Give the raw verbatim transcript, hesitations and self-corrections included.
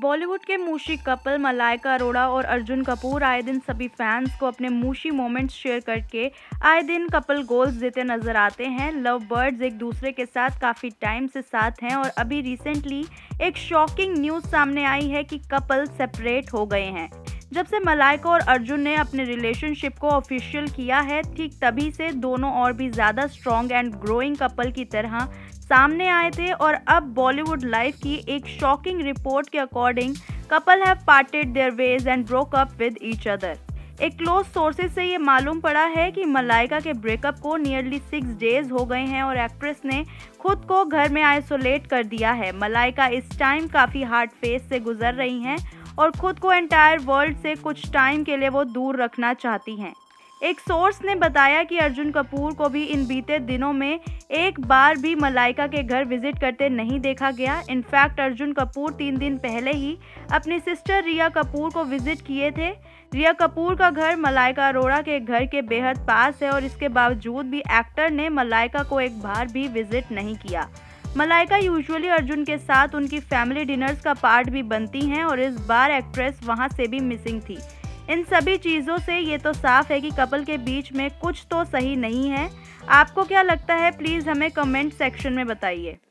बॉलीवुड के Mushi couple Malaika Arora और अर्जुन कपूर आए दिन सभी फैंस को अपने मूशी मोमेंट्स शेयर करके आए दिन कपल गोल्स देते नजर आते हैं। लव बर्ड्स एक दूसरे के साथ काफ़ी टाइम से साथ हैं और अभी रिसेंटली एक शॉकिंग न्यूज़ सामने आई है कि कपल सेपरेट हो गए हैं। जब से मलाइका और अर्जुन ने अपने रिलेशनशिप को ऑफिशियल किया है, ठीक तभी से दोनों और भी ज़्यादा स्ट्रॉन्ग एंड ग्रोइंग कपल की तरह सामने आए थे और अब बॉलीवुड लाइव की एक शॉकिंग रिपोर्ट के according couple have parted their ways and broke up with each other. एक क्लोज सोर्सेज से ये मालूम पड़ा है कि मलाइका के ब्रेकअप को नियरली सिक्स डेज हो गए हैं और एक्ट्रेस ने खुद को घर में आइसोलेट कर दिया है। मलाइका इस टाइम काफ़ी हार्ड फेज से गुजर रही हैं और खुद को एंटायर वर्ल्ड से कुछ टाइम के लिए वो दूर रखना चाहती हैं। एक सोर्स ने बताया कि अर्जुन कपूर को भी इन बीते दिनों में एक बार भी मलाइका के घर विजिट करते नहीं देखा गया। इनफैक्ट अर्जुन कपूर तीन दिन पहले ही अपनी सिस्टर रिया कपूर को विजिट किए थे। रिया कपूर का घर मलाइका अरोड़ा के घर के बेहद पास है और इसके बावजूद भी एक्टर ने मलाइका को एक बार भी विजिट नहीं किया। मलाइका यूजुअली अर्जुन के साथ उनकी फैमिली डिनर्स का पार्ट भी बनती हैं और इस बार एक्ट्रेस वहां से भी मिसिंग थी। इन सभी चीज़ों से ये तो साफ है कि कपल के बीच में कुछ तो सही नहीं है। आपको क्या लगता है, प्लीज़ हमें कमेंट सेक्शन में बताइए।